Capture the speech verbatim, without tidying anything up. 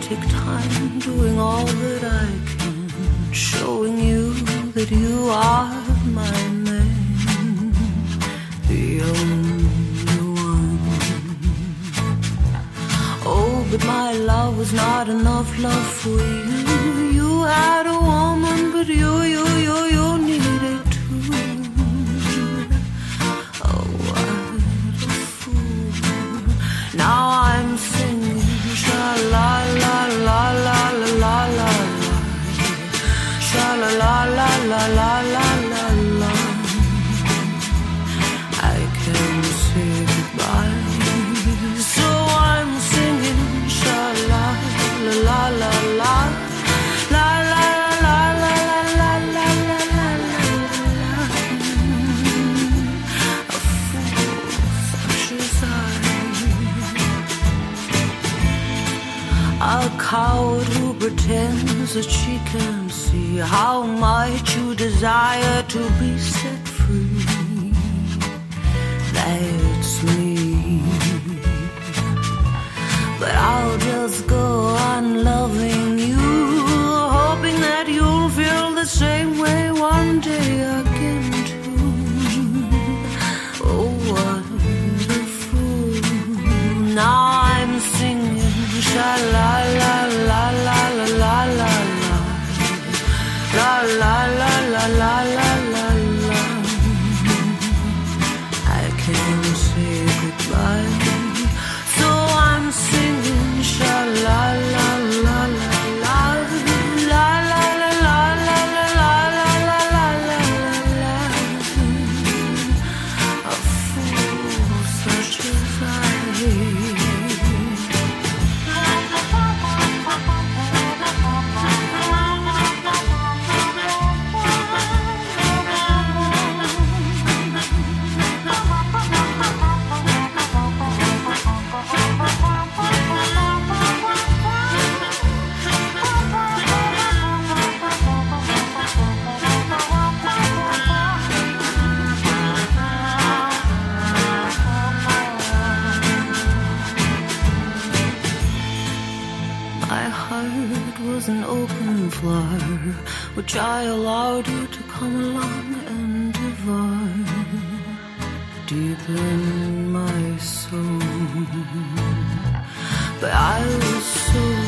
take time doing all that I can, showing you that you are my man, the only one. Oh, but my love was not enough love for you. You had a woman, but you, you, you, you needed two. Oh, what a fool. Now I'm singing sha la la la la la la la, sha la la la la la la la la. I can't say goodbye, so I'm singing sha la la la la la la la la la la la la la la. A fool such as I, a coward who pretends that she can see how much you desire to be set free. That's me. But I'll just go on loving you, hoping that you'll feel the same way one day again too. Oh, what a fool. Now I'm singing sha la la la la la la la la la la la la la la la. I can't say goodbye, so I'm singing sha la la la la la la la la la la la la la la la la. A fool such as I. My heart was an open flower, which I allowed you to come along and devour deep in my soul. But I was so